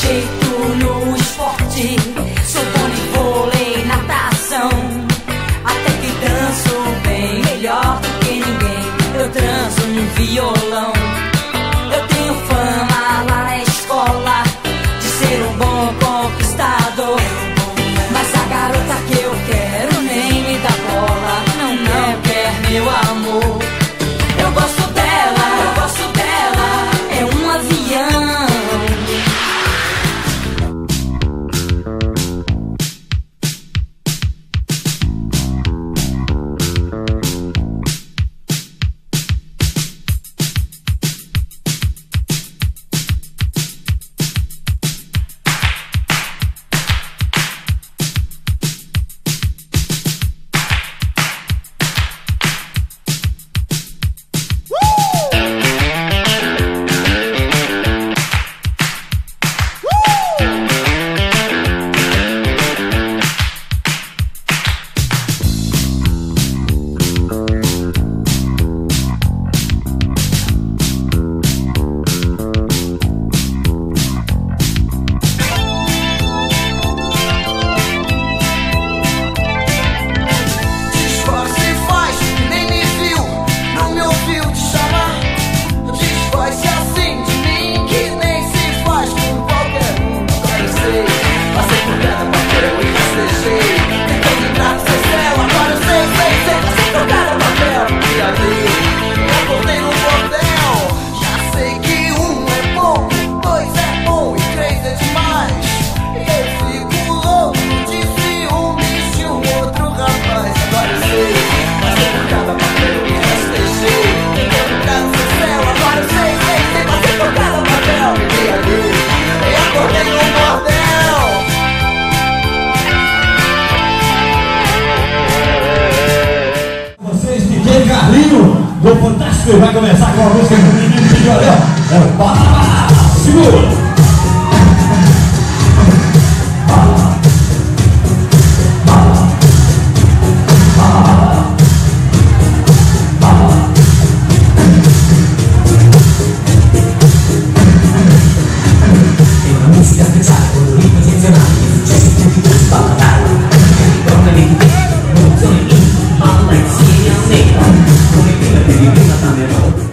jeito no esporte. Sou bom de vôlei, natação. Até que danço bem, melhor do que ninguém. Eu transo no violão. Eu tenho fama lá na escola de ser um bom conquistador. Mas a garota que eu quero nem me dá bola. Não, não quer meu amor. Eu gosto dela, é um avião. Do Fantástico, vai começar com a música que o menino pediu ali, ó. É o Pá, segura! Tem uma música pesada, colorida, intencional, e sucesso que tudo se fala, toca de inteiro, muito sonho, fala em si, eu sei, como é que vai ter que vir na